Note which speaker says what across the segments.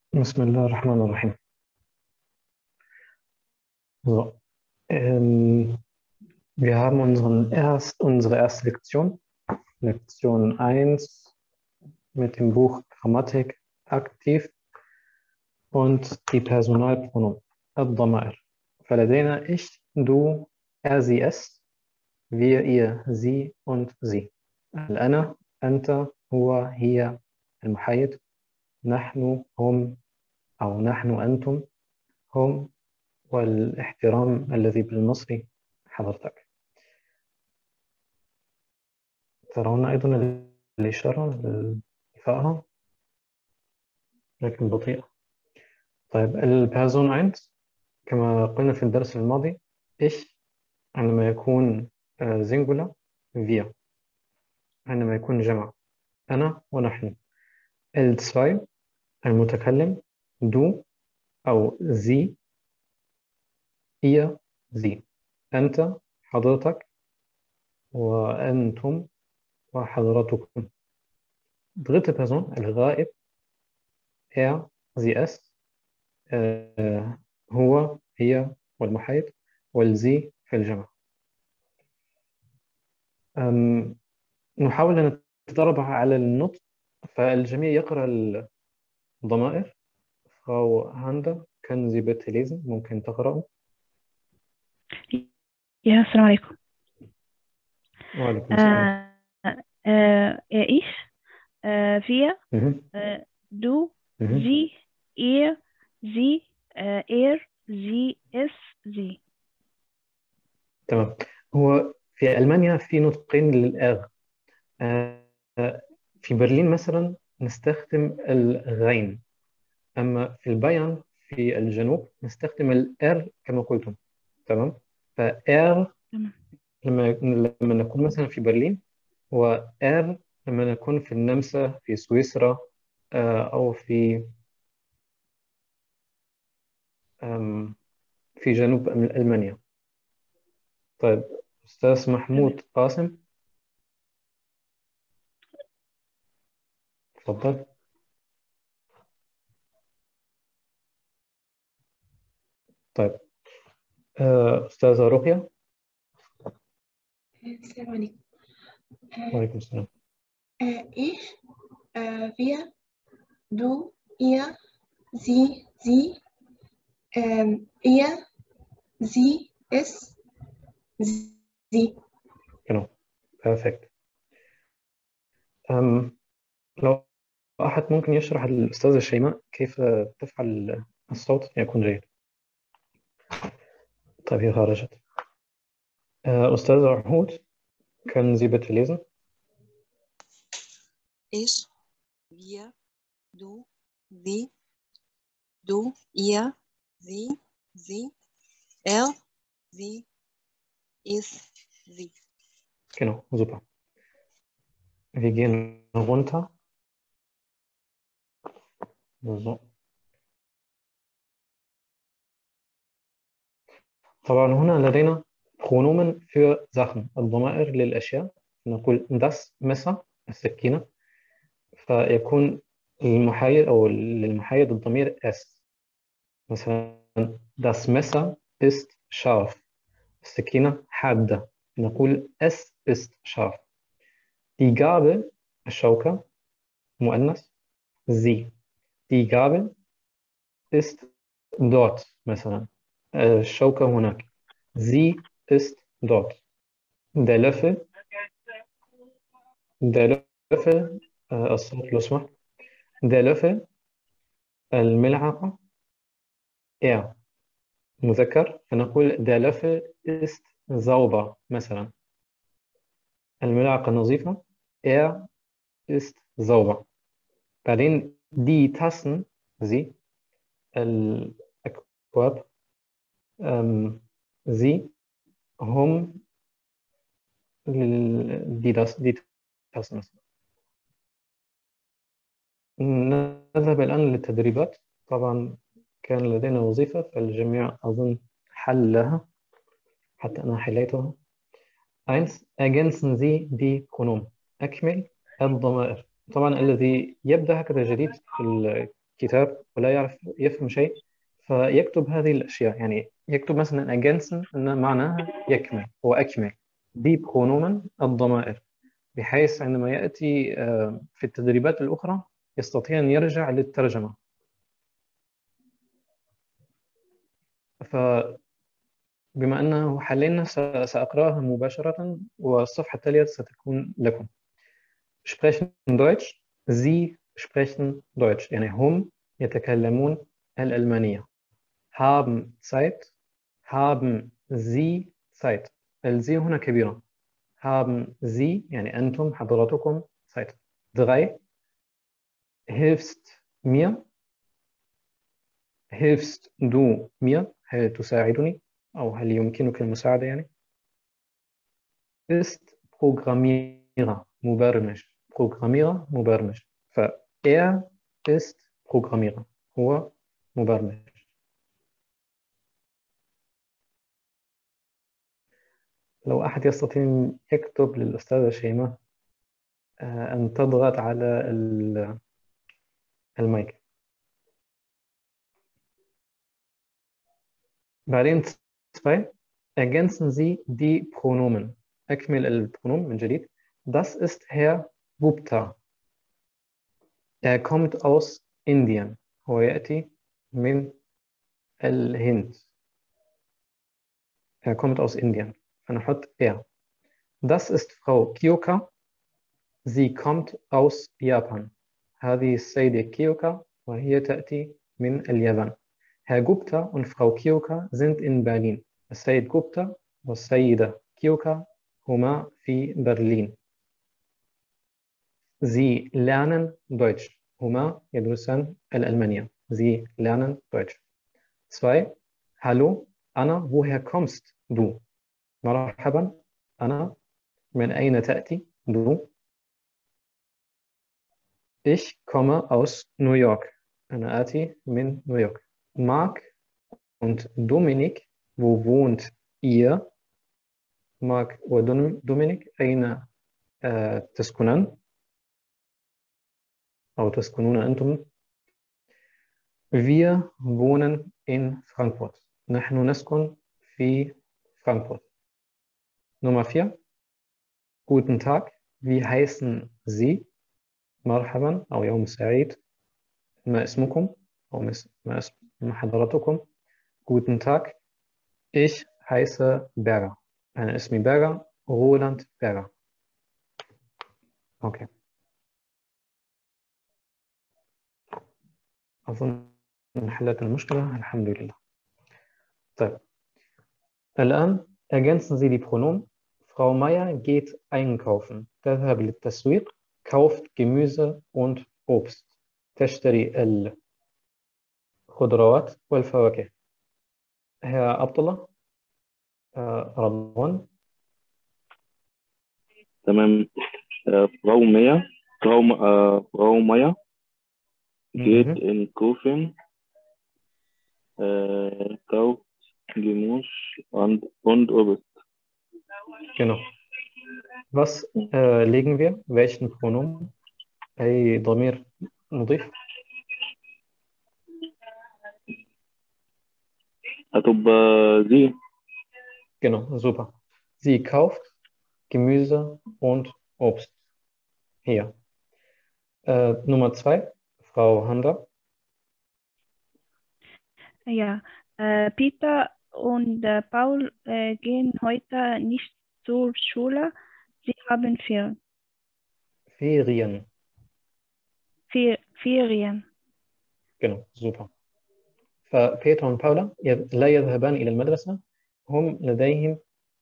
Speaker 1: بسم الله الرحمن الرحيم. So, ähm, wir haben unsere erste Lektion, Lektion 1 mit dem Buch Grammatik aktiv und die Personalpronomen, الضمائر. فلدينا ich, du, er, sie, es, wir, ihr, sie und sie. الأنا، أنت، هو، هي، المحايد، نحن، هم أو نحن، أنتم، هم، والاحترام الذي بالمصري حضرتك. ترون أيضا الإشارة لإخفائها لكن بطيئة. طيب البيرسون 1 كما قلنا في الدرس الماضي ich عندما يكون singular wir عندما يكون جمع أنا ونحن L2 المتكلم du أو sie ihr sie أنت حضرتك وأنتم وحضرتكم dritte Person الغائب er sie es هو هي والمحيط والزي في الجمع. نحاول أن نتدرب على النطق فالجميع يقرأ الضمائر. فراو هاندا كان Sie bitte lesen ممكن تقرأوا؟
Speaker 2: يا السلام عليكم.
Speaker 1: وعليكم السلام.
Speaker 2: ich, wir,
Speaker 1: مهم.
Speaker 2: du,
Speaker 1: مهم.
Speaker 2: sie, ihr, sie, er, sie, es, sie.
Speaker 1: تمام. هو في ألمانيا في نطقين للآغ. في برلين مثلا نستخدم الغين، أما في البيان في الجنوب نستخدم الإر كما قلتم. تمام. فإر
Speaker 2: تمام.
Speaker 1: لما نكون مثلا في برلين، وإر لما نكون في النمسا في سويسرا أو في جنوب ألمانيا. طيب أستاذ محمود قاسم تفضل. طيب أستاذة رقية.
Speaker 3: السلام عليكم.
Speaker 1: وعليكم السلام.
Speaker 3: Ich, wir, du, ihr, sie, er, sie, es, sie.
Speaker 1: Genau. Perfekt. لو أحد ممكن يشرح للأستاذة شيماء كيف تفعل الصوت يكون جيد. طيب هي خرجت. أستاذ عهود können Sie bitte lesen?
Speaker 4: Ich, wir, du, sie, du, ihr, sie, er, sie, es, sie.
Speaker 1: Genau, super. Wir gehen runter. So. طبعا هنا لدينا pronomen für Sachen، الضمائر للأشياء. نقول das Messer السكينة، فيكون المحايد أو للمحايد الضمير es. مثلا das Messer ist scharf، السكينة حادة، نقول es ist scharf. Die Gabel الشوكة مؤنث sie. Die Gabel ist dort مثلا، الشوكة هناك. Sie ist dort. Der Löffel الصوت لو سمحت. Der Löffel الملعقة er مذكر، فنقول der Löffel ist sauber مثلا، الملعقة نظيفة er ist sauber. بعدين die Tassen sie الأكواب sie هم die Tassen. نذهب الآن للتدريبات. طبعا كان لدينا وظيفة فالجميع أظن حلها حتى أنا حليتها. 1. ergänzen Sie die Pronomen. أكمل الضمائر. طبعا الذي يبدأ هكذا جديد في كتاب ولا يعرف يفهم شيء، فيكتب هذه الأشياء. يعني يكتب مثلا ergänzen أن معناها يكمل وأكمل، دي برونومن الضمائر، بحيث عندما يأتي في التدريبات الأخرى يستطيع أن يرجع للترجمة. فبما أنه حلينا سأقرأها مباشرة، والصفحة التالية ستكون لكم. sprechen Deutsch، Sie sprechen Deutsch، يعني هم يتكلمون الألمانية. haben Zeit، haben Sie Zeit، الزي هنا كبيرة. haben Sie يعني أنتم حضراتكم Zeit. 3 hilfst mir، hilfst du mir، هل تساعدني أو هل يمكنك المساعدة يعني. ist Programmierer، مبرمج، Programmierer مبرمج، er ist Programmierer، هو مبرمج. لو أحد يستطيع يكتب للأستاذة شيماء أن تضغط على المايك. بعدين 2 ergänzen Sie die Pronomen، أكمل البرونوم من جديد. Das ist Herr Gupta، kommt aus Indien، هو يأتي من الهند. kommt aus Indien، فنحط er. Das ist Frau Kyoka، sie kommt aus Japan، هذه السيدة كيوكا وهي تأتي من اليابان. Herr Gupta und Frau Kyoka sind in Berlin، السيد غوبتا والسيدة كيوكا هما في برلين. Sie lernen Deutsch، هما يدرسان الألمانية. Sie lernen Deutsch. 2 Hallo Anna، woher kommst du؟ مرحبا أنا، من أين تأتي؟ du. Ich komme aus New York، أنا آتي من نيويورك. Mark und Dominik، wo wohnt ihr؟ مارك ودومينيك أين تسكنان أو تسكنون أنتم؟ Wir wohnen in Frankfurt، نحن نسكن في فرانكفورت. Nummer 4 Guten Tag، wie heißen Sie؟ مرحبا أو يوم سعيد، ما اسمكم أو ما اسم حضرتكم؟ Guten Tag، ich heiße Berger، أنا اسمي Berger، Roland Berger. أوكي، أظن حلت المشكلة الحمد لله. طيب الآن ergänzen Sie die Pronomen. Frau Meier geht einkaufen، تذهب للتسويق، kauft Gemüse und Obst، تشتري الخضروات والفواكه. Herr Abdullah، رضوان.
Speaker 5: تمام. Frau Meier geht in Kaufen, kauft Gemüse und Obst.
Speaker 1: Genau. Was legen wir? Welchen Pronomen؟ أي ضمير نضيف؟
Speaker 5: هتبقى sie.
Speaker 1: Genau, super. Sie kauft Gemüse und Obst. Hier. Nummer 2, Frau Handa.
Speaker 2: Ja, Peter und Paul gehen heute nicht zur Schule. Sie haben
Speaker 1: Ferien.
Speaker 2: Ferien.
Speaker 1: Genau, super. فبيتر وباولا لا يذهبان إلى المدرسة، هم لديهم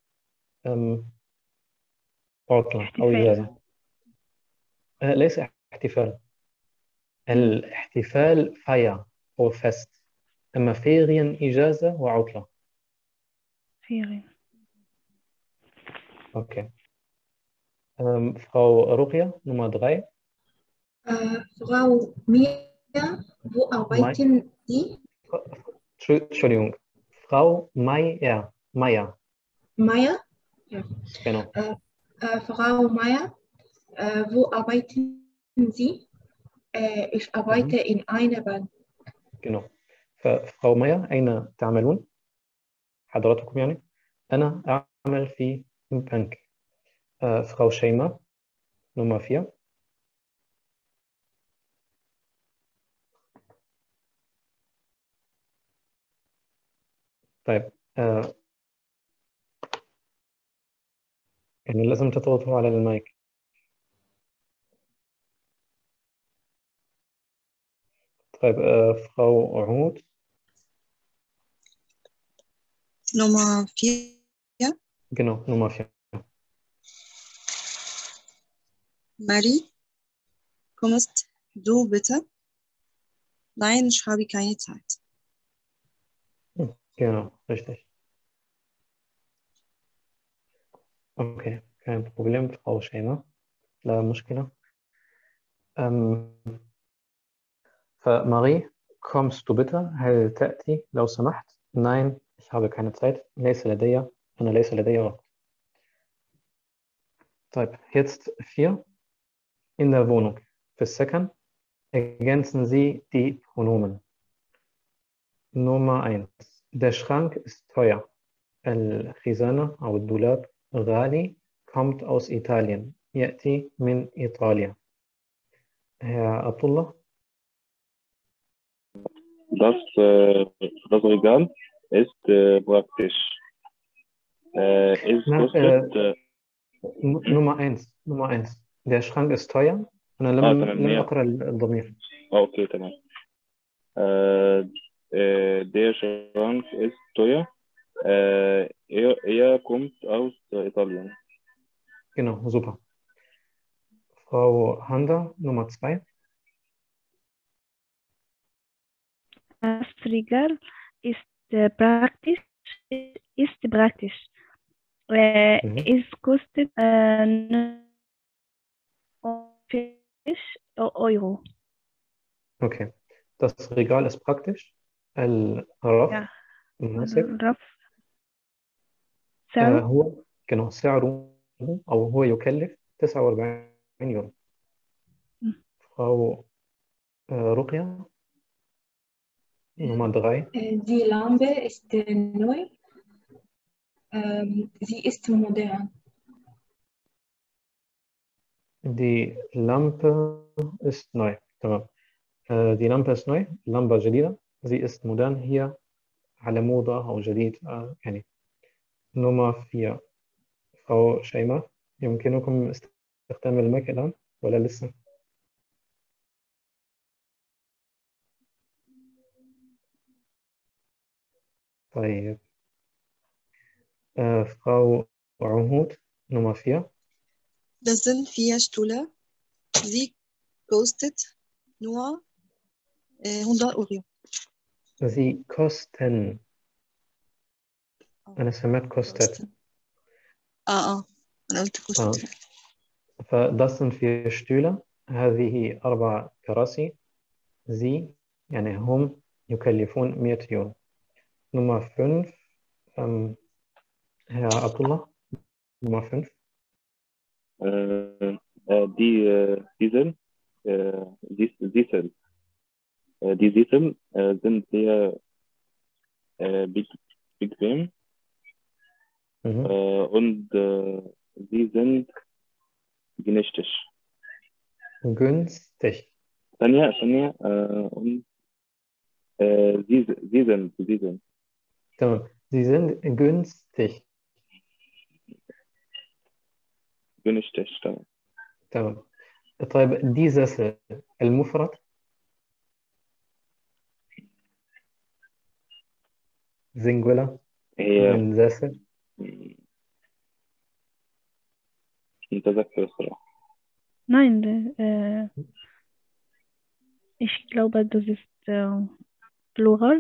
Speaker 1: عطلة أو إجازة. ليس احتفال، الاحتفال فاير أو فست، أما فيريان إجازة وعطلة.
Speaker 2: Ferien.
Speaker 1: أوكي. Frau Ruqya, Nummer 3.
Speaker 3: Frau Meier, wo arbeiten Sie?
Speaker 1: Entschuldigung, Frau Meier.
Speaker 3: Meier? Ja.
Speaker 1: Genau.
Speaker 3: Frau Meier, wo arbeiten Sie? Ich arbeite in einer Bank.
Speaker 1: Genau. ففرau ميا أين تعملون؟ حضراتكم يعني. أنا أعمل في بنك. Frau شيماء Nummer 4. طيب يعني لازم تضغطوا على المايك. طيب Frau عهود
Speaker 4: Nummer 4.
Speaker 1: genau Nummer 4.
Speaker 4: Marie, kommst du bitte? Nein, ich habe keine Zeit.
Speaker 1: Genau, richtig. Okay, kein Problem, Frau شيماء. لا مشكلة. فماري kommst du bitte? هل تأتي لو سمحت؟ Nein, ich habe keine Zeit. أنا ليس لدي وقت. طيب, jetzt 4. In der Wohnung. Für Second ergänzen Sie die Pronomen. Nummer 1. Der Schrank ist teuer. الخزانة أو الدولاب غالي. Kommt aus Italien. يأتي من إيطاليا. Herr Abdullah.
Speaker 5: Das Regal ist praktisch. Es kostet
Speaker 1: Nummer 1. Der Schrank ist teuer. أنا لم أقرأ الضمير.
Speaker 5: Okay, تمام. Der Schrank ist teuer. Er kommt aus Italien.
Speaker 1: Genau, super. Frau Handa, Nummer 2.
Speaker 2: Das Regal ist praktisch. Es kostet 49 Euro.
Speaker 1: Okay. Das Regal ist praktisch. الرف مناسب.
Speaker 2: الرف سعره
Speaker 1: هو genau سعره أو هو يكلف 49 يورو. Frau رقية Nummer 3.
Speaker 3: Die Lampe ist neu. Sie ist modern.
Speaker 1: Die Lampe ist neu. تمام. Die Lampe ist neu. Lampe جديدة. Sie ist modern. هي على موضة أو جديد يعني. Nummer 4. Frau شيماء يمكنكم استخدام المايك الآن ولا لسه؟ طيب. Frau عهود Nummer 4.
Speaker 4: Das sind 4 Stühle. Sie kostet nur 100 Euro.
Speaker 1: Sie kosten. أنا سمعت كوستات.
Speaker 4: أنا قلت كوستات.
Speaker 1: فده sind 4 Stühle. هذه 4 كراسي. Sie يعني هم يكلفون 100 يورو. Nummer 5. Herr Abdullah. Nummer 5.
Speaker 5: Die Sitze sind sehr bequem und sie sind günstig.
Speaker 1: Günstig.
Speaker 5: ثانية und sie sind.
Speaker 1: تمام. Sie sind günstig.
Speaker 5: günstig تمام.
Speaker 1: تمام. طيب die Sessel المفرد singular من Sessel.
Speaker 5: مش متذكر الصراحة.
Speaker 2: Nein, ich glaube, das ist Plural.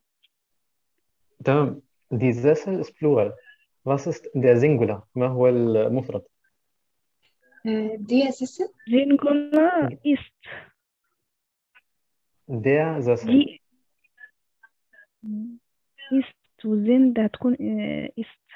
Speaker 1: تمام. Die Sessel ist Plural. Was ist der Singular? ما هو المفرد؟
Speaker 3: Der Sessel.
Speaker 2: Singular ist.
Speaker 1: Der Sessel.
Speaker 2: Die ist zu sehen, تكون ist.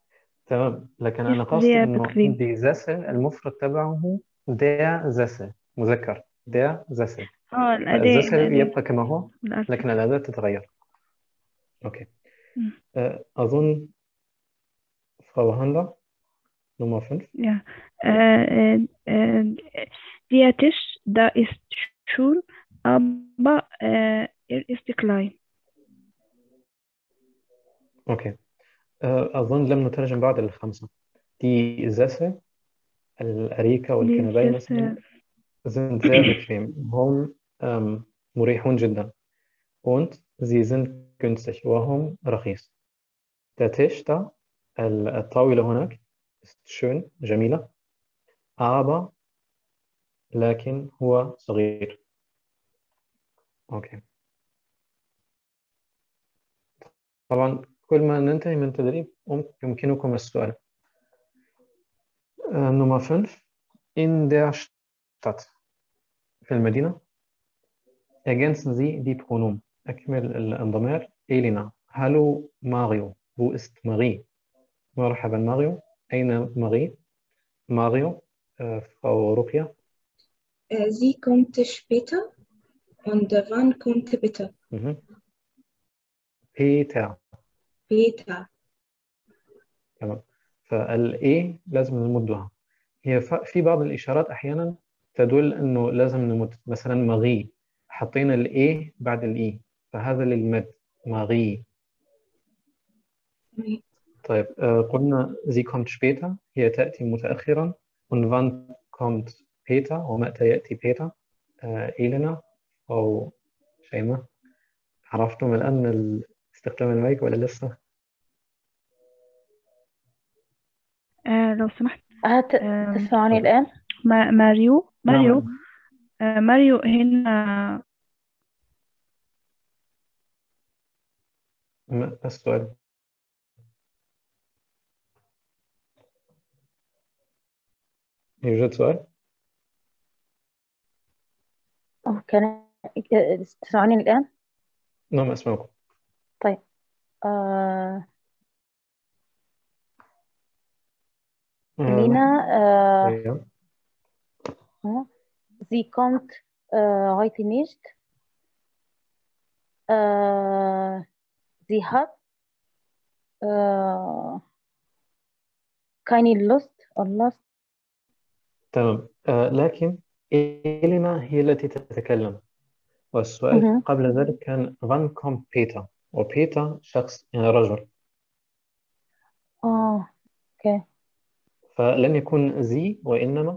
Speaker 1: تمام. لكن أنا قصدي إنه die Sessel المفرد تبعه der Sessel. مذكر der Sessel.
Speaker 2: الأداة
Speaker 1: السيسل يبقى كما هو
Speaker 2: للأسف.
Speaker 1: لكن الأداة تتغير. أوكي.
Speaker 2: مم.
Speaker 1: أظن Frau Handa Nummer 5.
Speaker 2: Ja. Der Tisch, da ist schön, aber er ist klein.
Speaker 1: أوكي. أظن لم نترجم بعد الخمسة. Die Sessel الأريكة والكنباية مثلا sind sehr bequem. هم مريحون جدا. Und sie sind günstig وهم رخيص. Der Tisch da الطاولة هناك ist schön جميلة aber لكن هو صغير. أوكي. طبعا كل ما ننتهي من التدريب يمكنكم السؤال. Nummer 5. In der Stadt. في المدينة ergänzen Sie die Pronomen. أكمل الضمائر. إلينا. Hallo Mario. Wo ist Marie? مرحبا ماريو. أين ماري؟ ماريو. Frau Rukia.
Speaker 3: Sie kommt später und wann kommt bitte?
Speaker 1: Peter.
Speaker 3: Peter.
Speaker 1: تمام. فالإيه لازم نمدها. هي في بعض الإشارات أحيانا تدل أنه لازم نمد. مثلا مغي حطينا الإيه بعد الإي فهذا للمد مغي. طيب قلنا sie kommt später هي تأتي متأخرا. und wann kommt Peter ومتى يأتي بيتر؟ إيلينا أو شيماء عرفتم الآن استخدام المايك ولا لسه؟
Speaker 2: لو سمحت
Speaker 6: تسمعني الآن؟
Speaker 2: ماريو
Speaker 1: نعم.
Speaker 2: ماريو هنا.
Speaker 1: ما السؤال؟ يوجد سؤال؟
Speaker 6: كان تسمعني الآن؟
Speaker 1: نعم أسمعكم.
Speaker 6: طيب Lina,
Speaker 1: ja.
Speaker 6: sie kommt heute nicht. Sie hat keine Lust or Lust.
Speaker 1: تمام. لكن إلينا هي التي تتكلم والسؤال قبل ذلك كان wann kommt Peter وبيتر شخص يعني رجل.
Speaker 6: اوكي.
Speaker 1: فلن يكون زي وإنما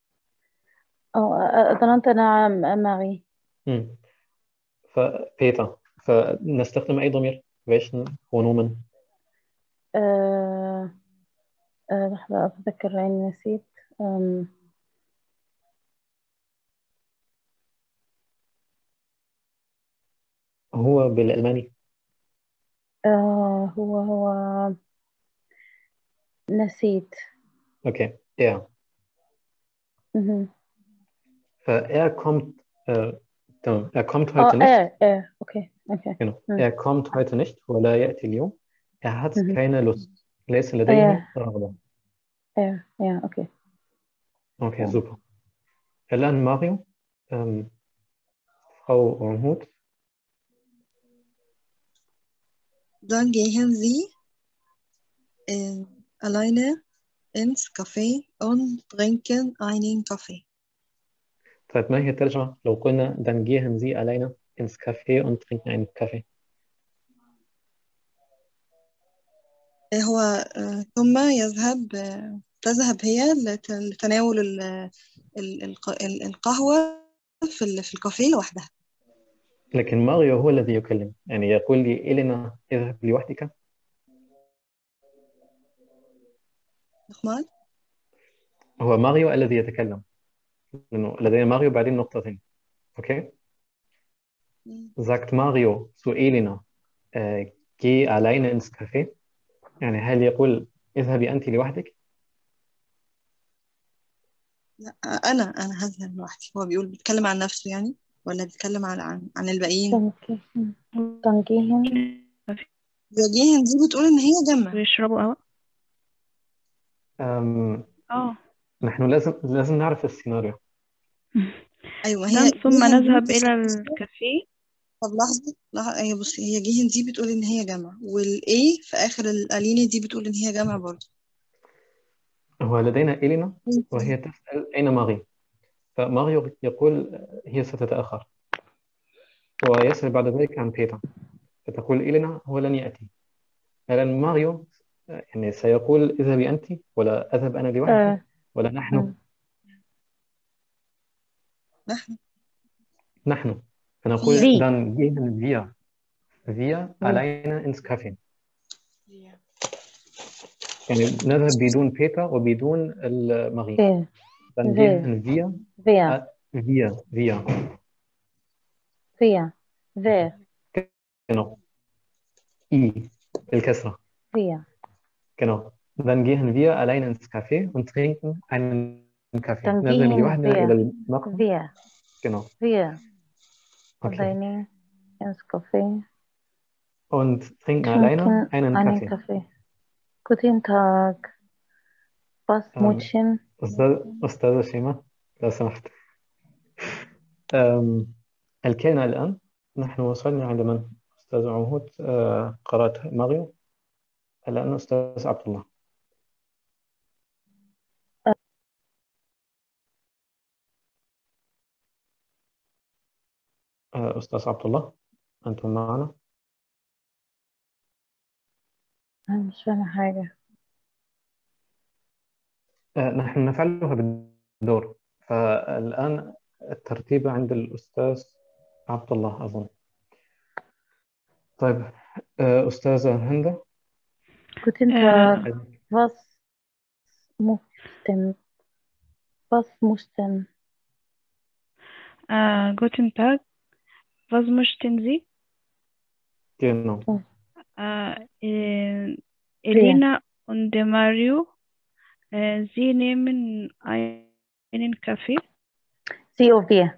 Speaker 6: ظننت نعم ماري.
Speaker 1: فبيتر. فنستخدم أي ضمير welchen Pronomen؟
Speaker 6: لحظة أتذكر لأني نسيت.
Speaker 1: هو بالألماني
Speaker 6: هو نسيت.
Speaker 1: أوكي. kommt تمام. kommt heute nicht.
Speaker 6: أوكي.
Speaker 1: Genau. kommt heute nicht ولا يأتي اليوم. hat keine Lust. ليس لديه رغبة.
Speaker 6: أوكي.
Speaker 1: Okay, super. الآن ماريو. Frau Ormhut.
Speaker 4: Dann gehen Sie alleine ins Café und trinken einen Kaffee.
Speaker 1: طيب ما هي الترجمة لو قلنا dann gehen Sie alleine ins Café und trinken einen Kaffee؟
Speaker 4: هو ثم تذهب هي لتناول القهوة في الكافيه لوحدها.
Speaker 1: لكن ماريو هو الذي يكلم يعني يقول لي إلينا اذهب لوحدك.
Speaker 4: نخمال
Speaker 1: هو ماريو الذي يتكلم لأنه لدينا ماريو بعدين نقطتين. أوكي. sagt Mario zu Elena geh alleine ins Café. يعني هل يقول اذهبي أنت لوحدك؟
Speaker 4: لا أنا هذهب لوحدي. هو بيتكلم عن نفسه يعني ولا بيتكلم عن الباقيين؟ جيهن دي بتقول إن هي جمع
Speaker 2: بيشربوا
Speaker 1: نحن لازم نعرف السيناريو.
Speaker 4: ايوه
Speaker 2: نعم
Speaker 4: هي
Speaker 2: ثم
Speaker 4: جيهان دي
Speaker 2: نذهب
Speaker 4: في
Speaker 2: إلى
Speaker 4: السؤال.
Speaker 2: الكافيه.
Speaker 4: طب لحظة ايوه بصي، هي جيهان دي بتقول ان هي جمع، والاي في اخر الاليني دي بتقول ان هي جمع برضه.
Speaker 1: هو لدينا إلينا وهي
Speaker 4: ممكن.
Speaker 1: تسأل أين ماري، فماريو يقول هي ستتأخر، ويسأل بعد ذلك عن بيتر، فتقول إلينا هو لن يأتي. الآن ماريو يعني سيقول اذهبي أنت، ولا أذهب أنا لوحدي، ولا نحن؟
Speaker 4: نحن.
Speaker 1: نحن. فنقول
Speaker 4: هي.
Speaker 6: في
Speaker 1: dann gehen wir alleine ins Café. يعني نذهب بدون بيتر وبدون ماري.
Speaker 6: في
Speaker 1: dann
Speaker 6: في
Speaker 1: gehen wir
Speaker 6: فيا
Speaker 1: wir
Speaker 6: فيا في
Speaker 1: genau I الكسرة
Speaker 6: فيا
Speaker 1: genau. Dann gehen wir allein ins Café und trinken einen Kaffee. نذهب
Speaker 6: تنجيهن
Speaker 1: لوحدنا إلى
Speaker 6: فيا
Speaker 1: المقهى.
Speaker 6: فيا
Speaker 1: Genau.
Speaker 6: فيا
Speaker 1: Okay.
Speaker 6: Alleine ins Café
Speaker 1: Und trinken alleine
Speaker 6: trinken
Speaker 1: einen
Speaker 6: einen
Speaker 1: Kaffee.
Speaker 6: Kaffee. Guten Tag. Was Mädchen?
Speaker 1: أستاذة شيماء لو سمحت. الكلمة الآن نحن وصلنا عند من؟ أستاذ عهود، قرأت ماريو، الآن أستاذ عبد الله. أستاذ عبد الله أنتم معنا؟
Speaker 6: أنا مش فاهمة حاجة.
Speaker 1: نحن نفعلها بالدور، فالآن الترتيب عند الأستاذ عبد الله أظن. طيب أستاذة هند.
Speaker 6: Guten Tag. Was mussten? Was mussten?
Speaker 2: Guten Tag. Was möchten Sie?
Speaker 1: Genau.
Speaker 2: Elena und Mario, Sie nehmen einen Kaffee.
Speaker 6: Sie oder wir?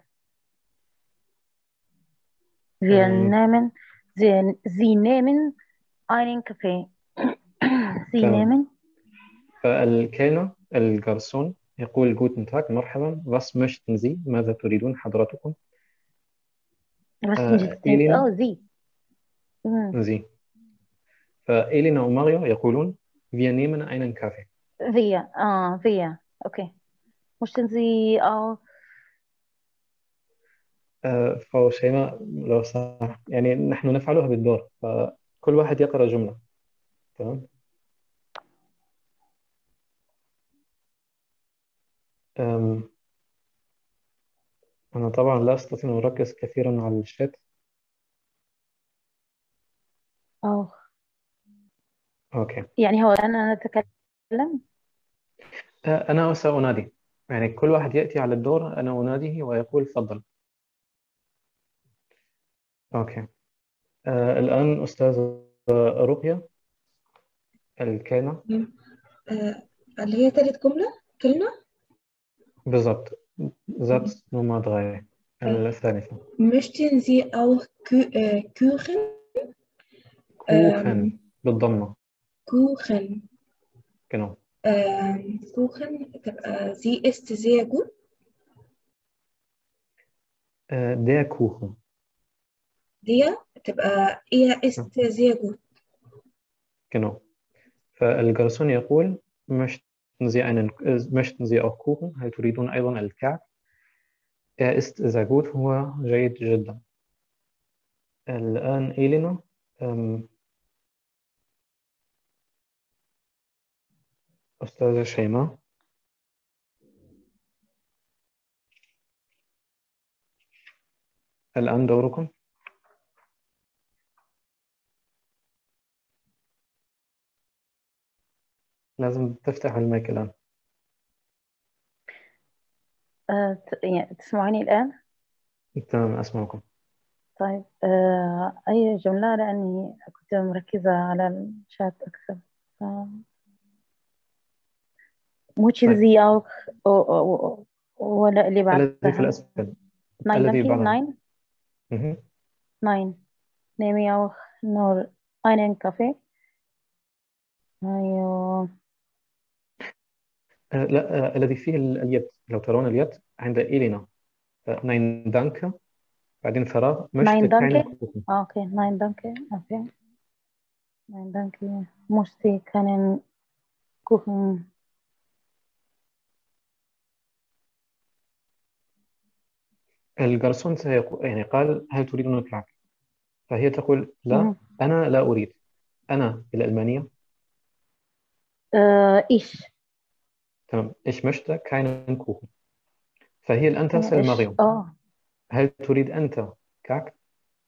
Speaker 6: Sie nehmen einen Kaffee. Sie
Speaker 1: تمام.
Speaker 6: nehmen
Speaker 1: فالكلمة الجرسون يقول جوتن تاج مرحبا. was möchten Sie؟ ماذا تريدون حضراتكم؟
Speaker 6: was möchten
Speaker 1: إلينا.
Speaker 6: Sie.
Speaker 1: Sie. فإلينا وماريو يقولون wir nehmen einen Kaffee.
Speaker 6: Wir. Okay. Möchten Sie auch
Speaker 1: فهو شيماء لو سمحت، يعني نحن نفعلها بالدور، فكل واحد يقرأ جملة. تمام. أنا طبعا لا أستطيع أن أركز كثيرا على الشات. أوكي.
Speaker 6: يعني هو أنا أتكلم؟
Speaker 1: أنا سأنادي، يعني كل واحد يأتي على الدور أنا أناديه ويقول تفضل. أوكي. الآن أستاذ رقية الكلمة.
Speaker 3: اللي هي تالت كلمة
Speaker 1: بالضبط. Satz Nummer 3 الثالثة.
Speaker 3: möchten Sie auch Kuchen
Speaker 1: كوخن بالضمة.
Speaker 3: Kuchen
Speaker 1: genau.
Speaker 3: Kuchen تبقى sie ist sehr gut.
Speaker 1: Der Kuchen.
Speaker 3: der تبقى er ist sehr gut.
Speaker 1: genau. فالجرسون يقول möchten Sie auch Kuchen؟ هل تريدون أيضا الكعك؟ Er ist sehr gut، هو جيد جدا. الآن إيلينا. أستاذة شيماء. الآن دوركم. لازم تفتح المايك الآن.
Speaker 6: يعني تسمعوني الآن؟
Speaker 1: تمام أسمعكم.
Speaker 6: طيب أي جملة، لأني كنت مركزة على الشات أكثر. موتشن زي أو ولا اللي
Speaker 1: الذي في
Speaker 6: بعدها
Speaker 1: الأسفل.
Speaker 6: الذي
Speaker 1: بعدها.
Speaker 6: 9 نيمي أو نور einen Kaffee. أيوه.
Speaker 1: لا الذي فيه اليد، لو ترون اليد عند إيلينا nein, danke. بعدين فراغ
Speaker 6: Nein,
Speaker 1: möchte keinen
Speaker 6: danke.
Speaker 1: Kuchen.
Speaker 6: Okay, nein, danke. Okay. Nein, danke. Möchte keinen Kuchen.
Speaker 1: الجرسون يعني قال هل تريدون الكعك؟ فهي تقول لا،
Speaker 6: مهم.
Speaker 1: أنا لا أريد. أنا بالألمانية
Speaker 6: Ich.
Speaker 1: تمام. ich möchte keinen Kuchen. فهي الآن تسأل
Speaker 6: Ich.
Speaker 1: مريم هل تريد أنت كعك؟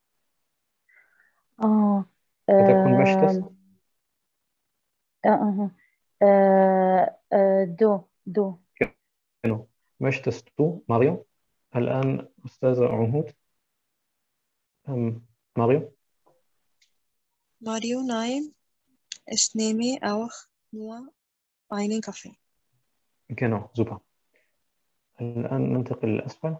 Speaker 1: فتكون möchtest
Speaker 6: Du.
Speaker 1: genau. möchtest du مريم؟ الآن أستاذة عهود مريم
Speaker 4: ماريو nein ich nehme auch nur einen Kaffee
Speaker 1: genau super. الآن ننتقل للأسفل.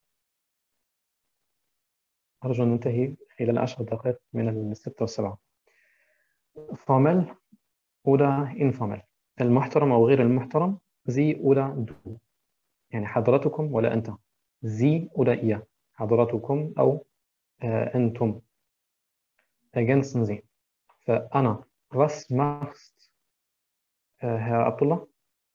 Speaker 1: أرجو أن ننتهي خلال 10 دقائق من 6 و7. formell oder informell. المحترم أو غير المحترم Sie oder du. يعني حضرتكم ولا أنت. Sie oder ihr. حضرتكم أو أنتم. ergänzen Sie. فأنا was machst Herr Abdullah?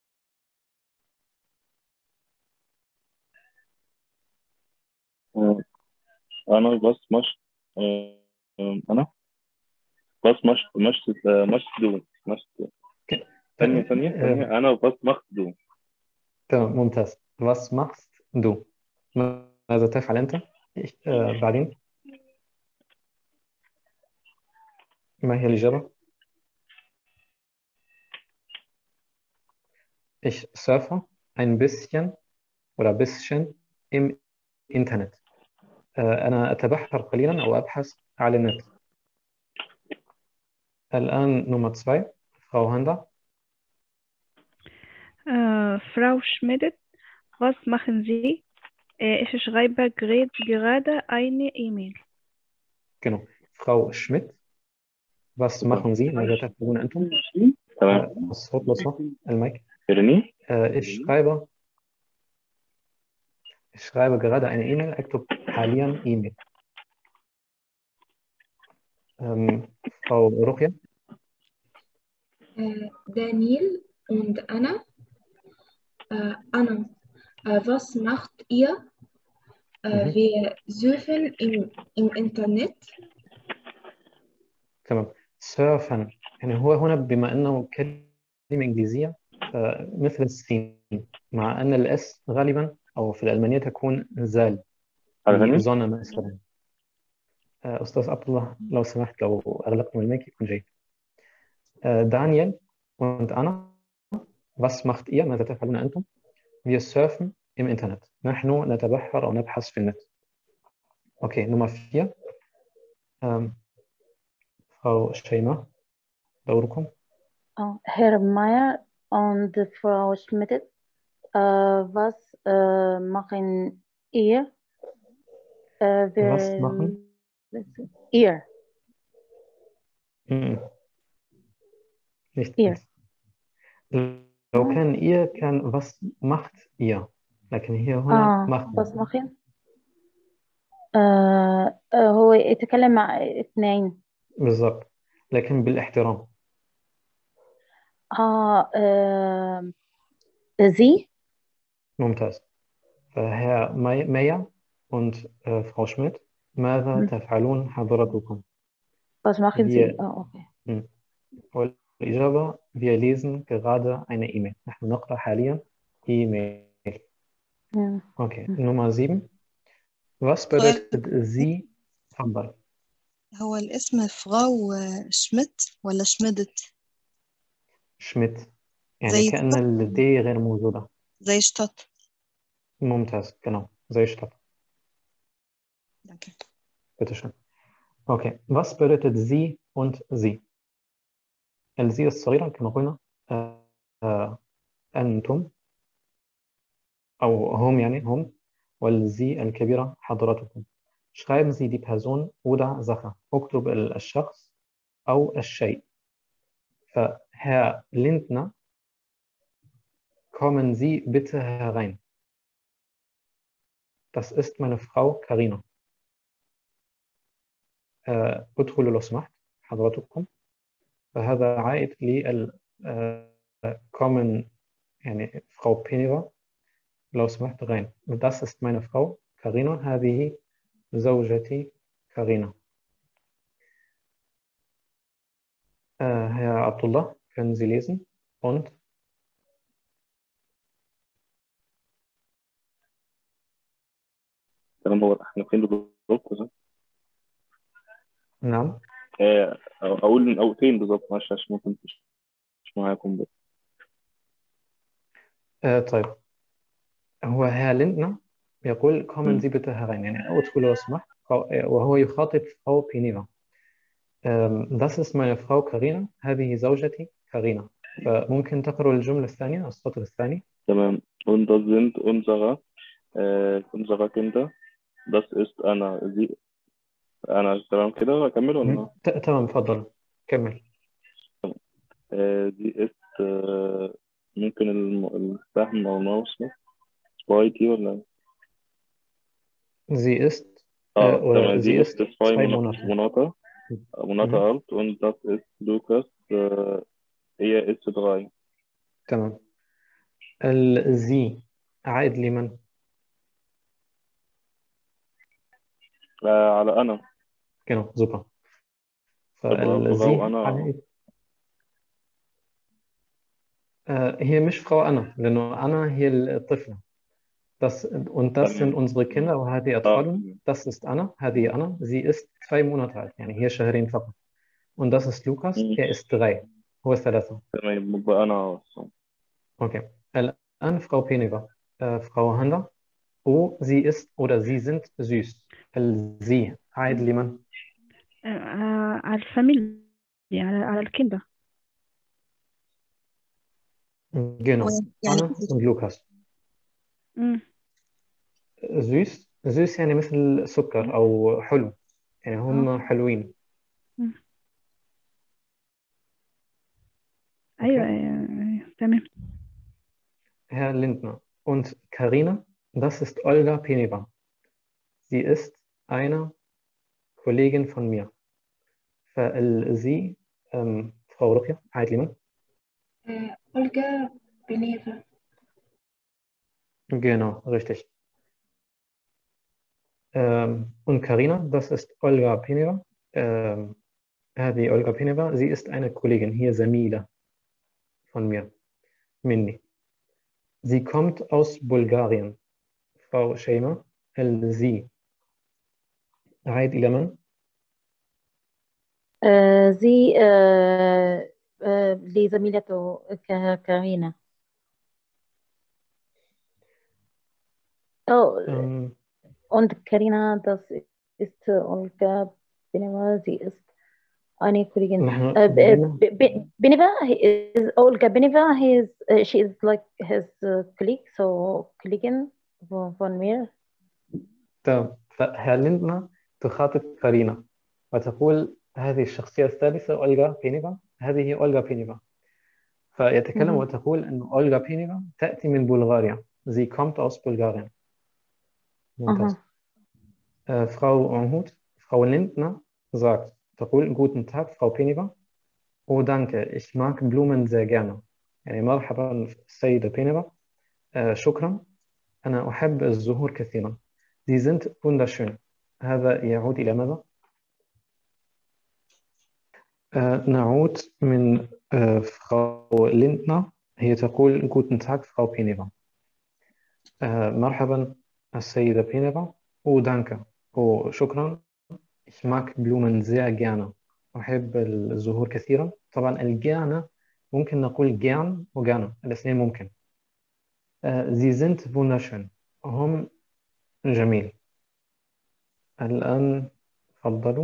Speaker 5: أنا was machst أنا was machst du ثانية أنا was machst du
Speaker 1: تمام ممتاز. was machst du؟ ماذا تفعل أنت؟ بعدين ما هي الإجابة؟ Ich surfe ein bisschen oder bisschen im Internet. أنا أتبحر قليلا أو أبحث على النت. الآن نمرة 2 Frau Handa.
Speaker 2: Frau Schmidt, was machen Sie? Ich schreibe gerade eine E-Mail.
Speaker 1: Genau. Frau Schmidt, was machen Sie? ماذا تفعلون أنتم؟
Speaker 5: تمام
Speaker 1: الصوت لو سمحت المايك.
Speaker 5: إرني
Speaker 1: ich schreibe gerade eine E-Mail. أكتب حاليا E-Mail. Frau Ruqya.
Speaker 3: Daniel und Anna. Anna, was macht ihr? Wir surfen im Internet.
Speaker 1: تمام. surfen يعني هو هنا بما أنه كلمة إنجليزية مثل السين، مع أن الأس غالبا أو في الألمانية تكون زال
Speaker 5: على
Speaker 1: زونا مثلا. أستاذ عبد الله لو سمحت لو أغلقتم المايك يكون جيد. دانيال und Anna was macht ihr؟ ماذا تفعلون أنتم؟ wir surfen im Internet. نحن نتبحر أو نبحث في النت. أوكي نمرة 4 Frau Scheimer دوركم.
Speaker 6: Herr Mayer und Frau Schmidt, was machen ihr?
Speaker 1: Was machen
Speaker 6: ihr?
Speaker 1: nicht
Speaker 6: ihr.
Speaker 1: لو كان ihr كان was macht ihr، لكن هي هنا machen.
Speaker 6: was machen؟ هو يتكلم مع اثنين
Speaker 1: بالضبط، لكن بالاحترام.
Speaker 6: Sie.
Speaker 1: ممتاز. فهي مايا und Frau Schmidt ماذا تفعلون حضرتكم؟
Speaker 6: Was machen Sie؟ okay.
Speaker 1: والإجابة wir lesen gerade eine E-Mail. نحن نقرأ حاليا E-Mail. أوكي نمرة 7 was bedeutet Sie؟ تفضل.
Speaker 4: هو الاسم فراو شميت ولا شمدت؟
Speaker 1: شميت يعني كأن الدي غير موجودة
Speaker 4: زي شتات.
Speaker 1: ممتاز genau زي شتات.
Speaker 4: Danke.
Speaker 1: Bitte schön. Okay, was bedeutet Sie und Sie؟ الزي الصغيرة كما قلنا أنتم أو هم يعني هم، والزي الكبيرة حضرتكم. schreiben Sie die Person oder Sache. اكتب الشخص أو الشيء. فHerr Lindner kommen Sie bitte herein. das ist meine Frau Karina. ادخلوا لو سمحت حضراتكم. فهذا عائد لل common يعني Frau Peneva. لو سمحت rein. Das ist meine Frau Karina. هذه زوجتي Karina. Herr Abdullah, können Sie lesen? Und?
Speaker 5: تمام. هو احنا فين بالظبط؟
Speaker 1: نعم.
Speaker 5: اقول او فين بالظبط؟ معلش عشان ممكن مش معاكم بس.
Speaker 1: طيب، هو Herr Lindner يقول kommen Sie bitte herein، يعني ادخلوا لو سمحت، وهو يخاطب Frau Peneva. Das ist meine Frau Karina. هذه زوجتي كارينا. فممكن تقرأ الجملة الثانية، السطر الثاني.
Speaker 5: تمام. und das sind unsere Kinder. Das ist sie. أنا تمام كده أكمل ولا؟
Speaker 1: تمام، تفضل كمل.
Speaker 5: دي ist ممكن السهم أو الماوس سبايتي ولا؟
Speaker 1: Sie ist
Speaker 5: تمام.
Speaker 1: sie
Speaker 5: sie
Speaker 1: ist
Speaker 5: ist
Speaker 1: 2
Speaker 5: Monate alt und das ist Lukas. هي ist 3.
Speaker 1: تمام. sie عائد لمن؟
Speaker 5: على أنا.
Speaker 1: genau super.
Speaker 5: Frau
Speaker 1: sie
Speaker 5: أنا.
Speaker 1: عائد هي مش Frau أنا، لأنه أنا هي الطفلة. Und das sind unsere Kinder وهذه أطفالهم. Das ist Anna, هذه Anna. Sie ist 2 Monate alt، يعني هي شهرين فقط. Und das ist Lukas, er ist 3. هو 3.
Speaker 5: تمام. يبقى أنا.
Speaker 1: Okay. الآن Frau Peneva, Frau Handa. sie ist oder sie sind süß. sie عائد لمن؟
Speaker 2: على الفاميليا، على الكندر.
Speaker 1: Genau.
Speaker 4: يعني
Speaker 1: Anna und Lukas. süß يعني مثل سكر أو حلو، يعني هم حلوين.
Speaker 2: أيوة تمام.
Speaker 1: Herr Lindner. Und Karina, das ist Olga Peneva. Sie ist eine Kollegin von mir. sie Frau رقية عائد لمن؟
Speaker 3: أولجا بنيفا.
Speaker 1: Genau, richtig. Und Karina, das ist Olga Peneva. هذه Olga Peneva. Sie ist eine Kollegin, hier زميلة von mir, مني. Sie kommt aus Bulgarien. Frau Scheima, sie عائد إلى من؟
Speaker 6: زي لزميلته كارينا. Und Karina, das ist Olga Beneva, sie ist eine Kollegin. Beneva is Olga Beneva. She is like his colleague, so Kollegin von mir.
Speaker 1: تمام. فهير ليندنر تخاطب كارينا وتقول هذه الشخصية الثالثة أولغا بينيفا. هذه هي أولغا بينيفا. فيتكلم وتقول أن أولغا بينيفا تأتي من بلغاريا. Sie kommt aus Bulgarien. ممتاز. Frau Onhut, Frau Lindner sagt, تقول Guten Tag, Frau Peneva. Oh, danke, ich mag Blumen sehr gerne. يعني مرحبا السيدة بينيفا. شكرا، أنا أحب الزهور كثيرا. Sie sind wunderschön. هذا يعود إلى ماذا؟ نعود من Frau Lindner. هي تقول Guten Tag, Frau Peneva. مرحبا السيدة بينيفا. Oh, danke. Oh, شكرا. Ich mag Blumen sehr gerne. أحب الزهور كثيرا. طبعا الجانة ممكن نقول gern وجانا، الاثنين ممكن. Sie sind wunderschön. هم جميل. الآن تفضلوا.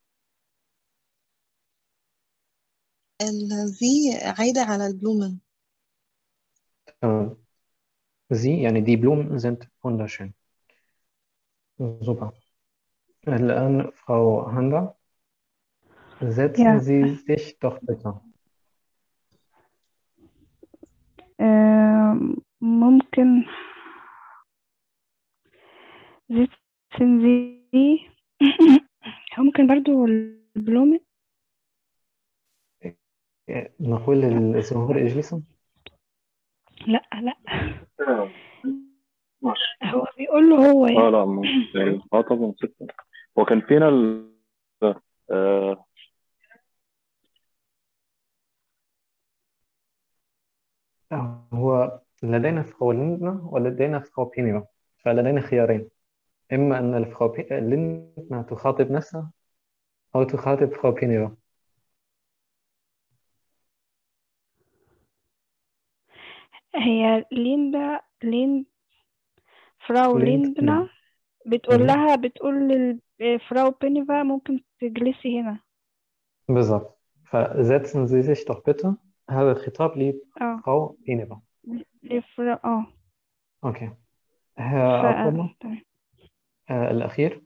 Speaker 4: الزي عايدة على البلومن.
Speaker 1: تمام. Sie يعني die Blumen sind wunderschön. Super. الآن Frau Handa, setzen Sie sich doch bitte.
Speaker 2: ممكن sitzen Sie هو ممكن برضو البلومن.
Speaker 1: نقول الظهور اجلسوا.
Speaker 2: لا لا،
Speaker 5: ماشي.
Speaker 2: هو بيقول له هو يعني.
Speaker 5: لا يعني طبعا ستة. هو كان فينا آه
Speaker 1: هو لدينا فراو ليندنا ولدينا فراو بينيرا، فلدينا خيارين، إما أن ليندنا تخاطب نفسها أو تخاطب فراو بينيرا.
Speaker 2: هي فراو ليندنا
Speaker 1: نعم.
Speaker 2: بتقول لها، بتقول لفراو بينيفا ممكن تجلسي هنا.
Speaker 1: بالضبط، فsetzen Sie sich doch bitte، هذا الخطاب
Speaker 2: اه
Speaker 1: لفراو بينيرا.
Speaker 2: اه
Speaker 1: أوكي. عقبة
Speaker 2: تمام.
Speaker 1: الأخير.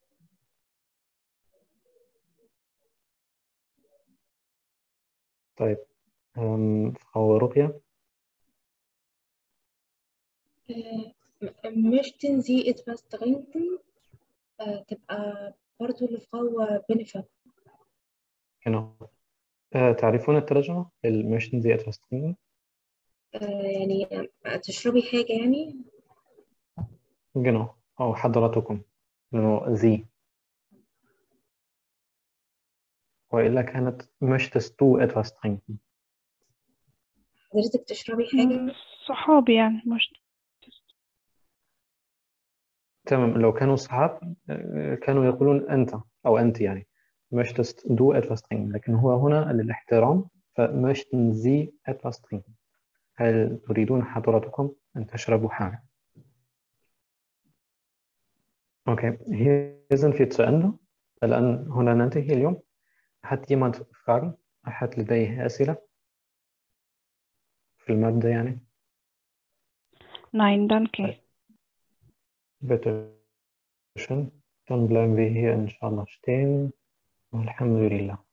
Speaker 1: طيب فراو رقية.
Speaker 3: möchten Sie etwas trinken؟ تبقى برضو لفرو بنفا.
Speaker 1: genau. تعرفون الترجمة möchten Sie etwas trinken؟
Speaker 3: يعني تشربي حاجة يعني.
Speaker 1: genau. أو حضرتكم، لأنه Sie، وإلا كانت möchtest du etwas trinken.
Speaker 3: حضرتك تشربي حاجة.
Speaker 2: صحابي يعني مش.
Speaker 1: تمام، لو كانوا صحاب كانوا يقولون أنت أو أنت، يعني möchtest du etwas trinken، لكن هو هنا للاحترام فmöchten Sie etwas trinken. هل تريدون حضرتكم أن تشربوا حاجة؟ Okay, hier sind wir zu Ende. الآن هنا ننتهي اليوم. hat jemand Fragen؟ أحد لديه أسئلة في المادة يعني؟
Speaker 2: Nein, danke.
Speaker 1: Bitte schön. Dann bleiben wir hier inshallah stehen. والحمد لله.